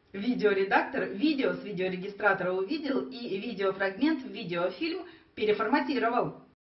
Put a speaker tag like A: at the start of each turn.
A: Видеоредактор видео с видеорегистратора увидел и видеофрагмент в видеофильм переформатировал.